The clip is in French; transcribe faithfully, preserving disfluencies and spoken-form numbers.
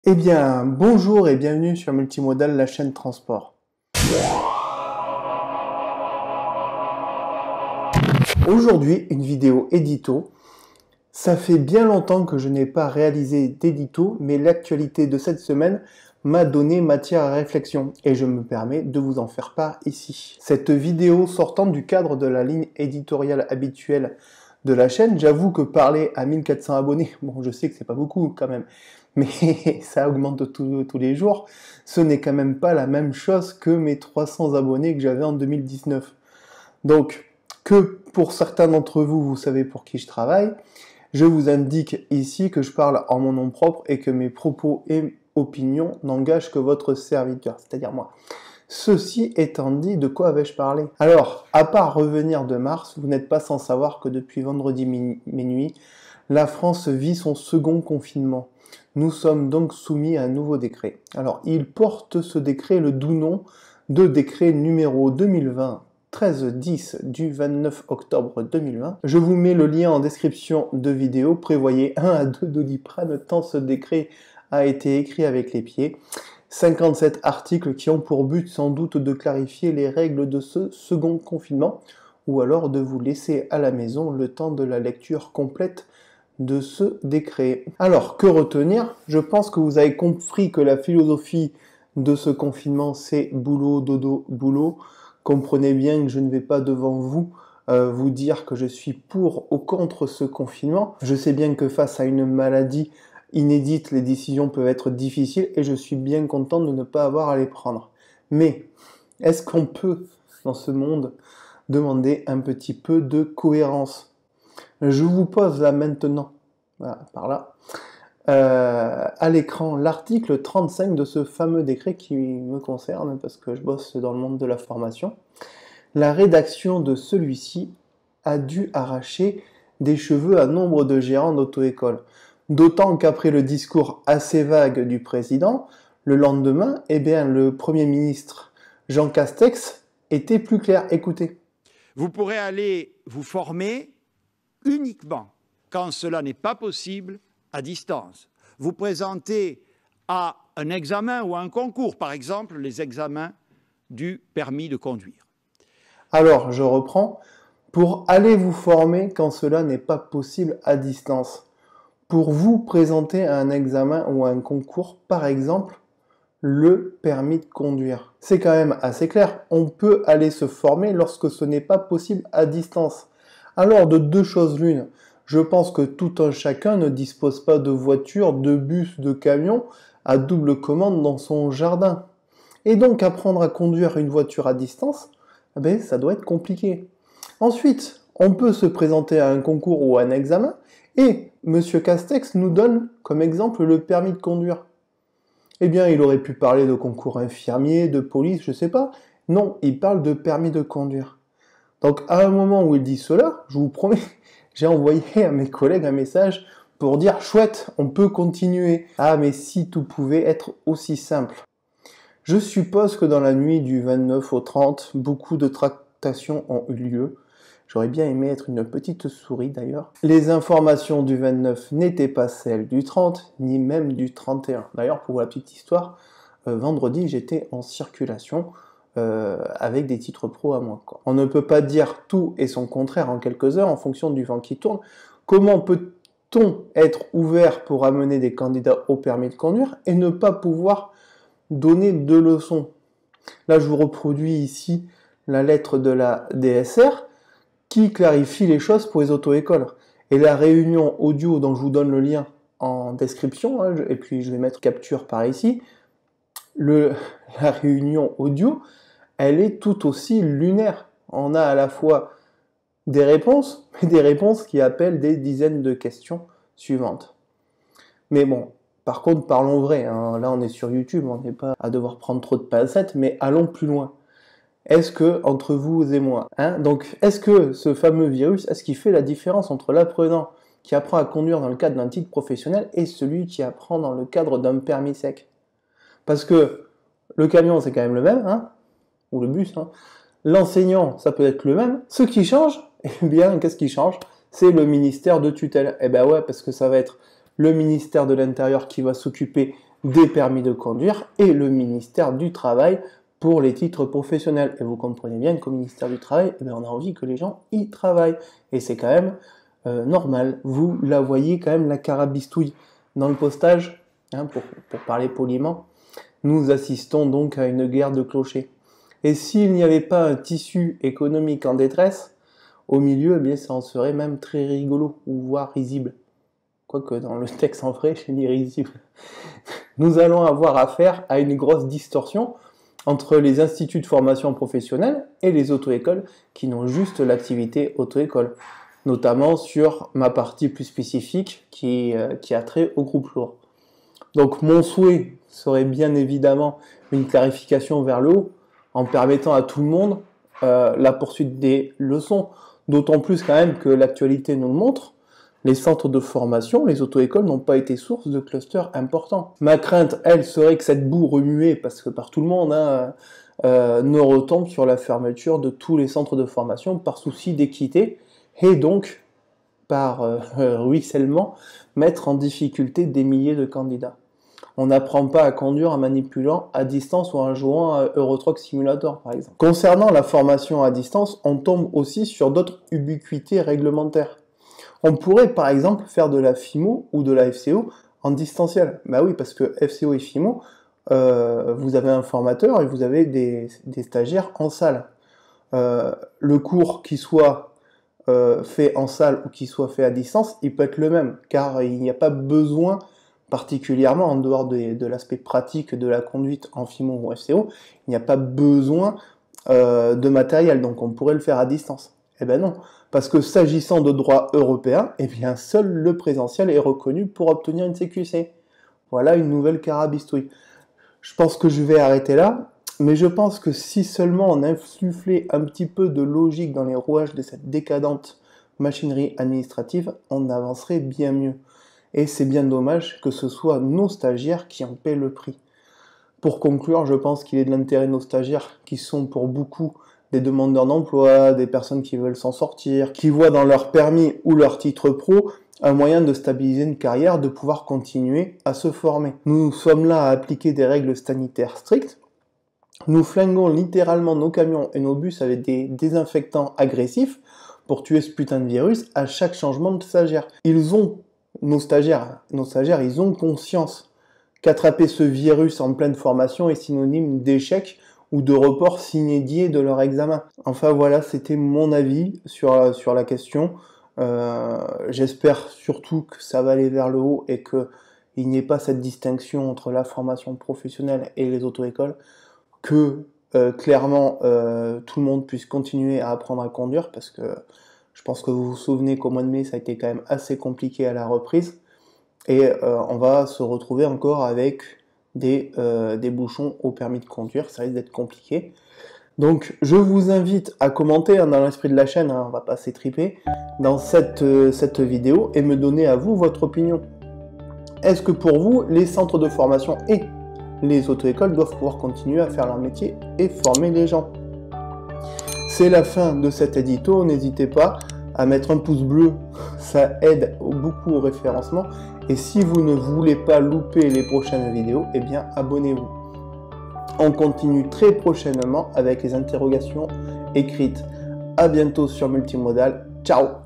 Eh bien, bonjour et bienvenue sur Multimodal, la chaîne transport. Aujourd'hui, une vidéo édito. Ça fait bien longtemps que je n'ai pas réalisé d'édito, mais l'actualité de cette semaine m'a donné matière à réflexion et je me permets de vous en faire part ici. Cette vidéo sortant du cadre de la ligne éditoriale habituelle de la chaîne, j'avoue que parler à mille quatre cents abonnés, bon je sais que c'est pas beaucoup quand même, mais ça augmente tous les jours, ce n'est quand même pas la même chose que mes trois cents abonnés que j'avais en deux mille dix-neuf. Donc, que pour certains d'entre vous, vous savez pour qui je travaille, je vous indique ici que je parle en mon nom propre et que mes propos et opinions n'engagent que votre serviteur, c'est-à-dire moi. Ceci étant dit, de quoi avais-je parlé? Alors, à part revenir de Mars, vous n'êtes pas sans savoir que depuis vendredi minuit, la France vit son second confinement. Nous sommes donc soumis à un nouveau décret. Alors, il porte ce décret le doux nom de décret numéro deux mille vingt treize dix du vingt-neuf octobre deux mille vingt. Je vous mets le lien en description de vidéo. Prévoyez un à deux Doliprane tant ce décret a été écrit avec les pieds. cinquante-sept articles qui ont pour but sans doute de clarifier les règles de ce second confinement ou alors de vous laisser à la maison le temps de la lecture complète de ce décret. Alors, que retenir? Je pense que vous avez compris que la philosophie de ce confinement, c'est boulot, dodo, boulot. Comprenez bien que je ne vais pas devant vous euh, vous dire que je suis pour ou contre ce confinement. Je sais bien que face à une maladie inédite, les décisions peuvent être difficiles et je suis bien content de ne pas avoir à les prendre. Mais est-ce qu'on peut, dans ce monde, demander un petit peu de cohérence? Je vous pose là maintenant, voilà, par là, euh, à l'écran l'article trente-cinq de ce fameux décret qui me concerne parce que je bosse dans le monde de la formation. La rédaction de celui-ci a dû arracher des cheveux à nombre de gérants d'auto-école. D'autant qu'après le discours assez vague du président, le lendemain, eh bien, le Premier ministre Jean Castex était plus clair. Écoutez. Vous pourrez aller vous former uniquement quand cela n'est pas possible à distance. Vous présentez à un examen ou à un concours, par exemple, les examens du permis de conduire. Alors, je reprends. Pour aller vous former quand cela n'est pas possible à distance. Pour vous présenter à un examen ou à un concours, par exemple, le permis de conduire. C'est quand même assez clair. On peut aller se former lorsque ce n'est pas possible à distance. Alors, de deux choses l'une. Je pense que tout un chacun ne dispose pas de voiture, de bus, de camion à double commande dans son jardin. Et donc, apprendre à conduire une voiture à distance, eh bien, ça doit être compliqué. Ensuite, on peut se présenter à un concours ou à un examen et M. Castex nous donne comme exemple le permis de conduire. Eh bien, il aurait pu parler de concours infirmier, de police, je sais pas. Non, il parle de permis de conduire. Donc, à un moment où il dit cela, je vous promets, j'ai envoyé à mes collègues un message pour dire « Chouette, on peut continuer. » Ah, mais si tout pouvait être aussi simple. Je suppose que dans la nuit du vingt-neuf au trente, beaucoup de tractations ont eu lieu. J'aurais bien aimé être une petite souris d'ailleurs. Les informations du vingt-neuf n'étaient pas celles du trente, ni même du trente et un. D'ailleurs, pour la petite histoire, euh, vendredi, j'étais en circulation euh, avec des titres pro à moi, quoi. On ne peut pas dire tout et son contraire en quelques heures en fonction du vent qui tourne. Comment peut-on être ouvert pour amener des candidats au permis de conduire et ne pas pouvoir donner de leçons? Là, je vous reproduis ici la lettre de la D S R qui clarifie les choses pour les auto-écoles. Et la réunion audio dont je vous donne le lien en description, hein, et puis je vais mettre capture par ici, le, la réunion audio, elle est tout aussi lunaire. On a à la fois des réponses, mais des réponses qui appellent des dizaines de questions suivantes. Mais bon, par contre, parlons vrai, hein. Là on est sur YouTube, on n'est pas à devoir prendre trop de pincettes, mais allons plus loin. Est-ce que, entre vous et moi, hein, donc, est-ce que ce fameux virus, est-ce qu'il fait la différence entre l'apprenant qui apprend à conduire dans le cadre d'un titre professionnel et celui qui apprend dans le cadre d'un permis sec? Parce que le camion, c'est quand même le même, hein, ou le bus, hein. L'enseignant, ça peut être le même. Ce qui change, eh bien, qu'est-ce qui change? C'est le ministère de tutelle. Eh ben ouais, parce que ça va être le ministère de l'Intérieur qui va s'occuper des permis de conduire et le ministère du Travail pour les titres professionnels. Et vous comprenez bien qu'au ministère du Travail, eh bien, on a envie que les gens y travaillent. Et c'est quand même euh, normal. Vous la voyez quand même, la carabistouille. Dans le postage, hein, pour, pour parler poliment, nous assistons donc à une guerre de clochers. Et s'il n'y avait pas un tissu économique en détresse, au milieu, eh bien, ça en serait même très rigolo, ou voire risible. Quoique dans le texte en vrai, j'ai dit risible. Nous allons avoir affaire à une grosse distorsion entre les instituts de formation professionnelle et les auto-écoles qui n'ont juste l'activité auto-école, notamment sur ma partie plus spécifique qui, euh, qui a trait au groupe lourd. Donc mon souhait serait bien évidemment une clarification vers le haut, en permettant à tout le monde euh, la poursuite des leçons, d'autant plus quand même que l'actualité nous le montre. Les centres de formation, les auto-écoles n'ont pas été source de clusters importants. Ma crainte, elle, serait que cette boue remuée, parce que par tout le monde, hein, euh, ne retombe sur la fermeture de tous les centres de formation par souci d'équité, et donc, par euh, ruissellement, mettre en difficulté des milliers de candidats. On n'apprend pas à conduire en manipulant à distance ou en jouant à Euro Truck Simulator, par exemple. Concernant la formation à distance, on tombe aussi sur d'autres ubiquités réglementaires. On pourrait par exemple faire de la F I M O ou de la F C O en distanciel. Bah oui, parce que F C O et F I M O, euh, vous avez un formateur et vous avez des, des stagiaires en salle. Euh, le cours qui soit euh, fait en salle ou qui soit fait à distance, il peut être le même, car il n'y a pas besoin, particulièrement en dehors de, de l'aspect pratique de la conduite en F I M O ou F C O, il n'y a pas besoin euh, de matériel, donc on pourrait le faire à distance. Eh ben non, parce que s'agissant de droit européen, eh bien seul le présentiel est reconnu pour obtenir une C Q C. Voilà une nouvelle carabistouille. Je pense que je vais arrêter là, mais je pense que si seulement on insufflait un petit peu de logique dans les rouages de cette décadente machinerie administrative, on avancerait bien mieux. Et c'est bien dommage que ce soit nos stagiaires qui en paient le prix. Pour conclure, je pense qu'il est de l'intérêt de nos stagiaires, qui sont pour beaucoup des demandeurs d'emploi, des personnes qui veulent s'en sortir, qui voient dans leur permis ou leur titre pro un moyen de stabiliser une carrière, de pouvoir continuer à se former. Nous sommes là à appliquer des règles sanitaires strictes. Nous flinguons littéralement nos camions et nos bus avec des désinfectants agressifs pour tuer ce putain de virus à chaque changement de stagiaire. Ils ont, nos stagiaires, nos stagiaires, ils ont conscience qu'attraper ce virus en pleine formation est synonyme d'échec ou de report sine-die de leur examen. Enfin voilà, c'était mon avis sur, sur la question. Euh, j'espère surtout que ça va aller vers le haut et qu'il n'y ait pas cette distinction entre la formation professionnelle et les auto-écoles, que euh, clairement euh, tout le monde puisse continuer à apprendre à conduire, parce que je pense que vous vous souvenez qu'au mois de mai ça a été quand même assez compliqué à la reprise, et euh, on va se retrouver encore avec Des, euh, des bouchons au permis de conduire, ça risque d'être compliqué. Donc je vous invite à commenter hein, dans l'esprit de la chaîne, hein, on va pas s'étriper, dans cette, euh, cette vidéo, et me donner à vous votre opinion. Est-ce que pour vous, les centres de formation et les auto-écoles doivent pouvoir continuer à faire leur métier et former les gens? C'est la fin de cet édito, n'hésitez pas à mettre un pouce bleu, ça aide beaucoup au référencement. Et si vous ne voulez pas louper les prochaines vidéos, eh bien abonnez-vous. On continue très prochainement avec les interrogations écrites. À bientôt sur Multimodal. Ciao!